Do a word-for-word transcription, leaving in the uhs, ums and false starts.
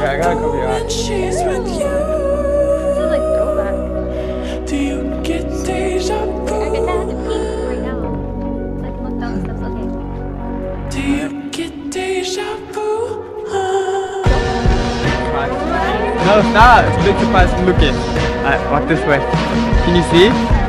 Okay, I gotta come here. She's with you. This is like throwback. Do you get deja I vu? guess I have to pee right now. So I can look down the steps. Okay. Do you get deja vu? No, stop! Look surprised looking. Alright, walk this way. Can you see?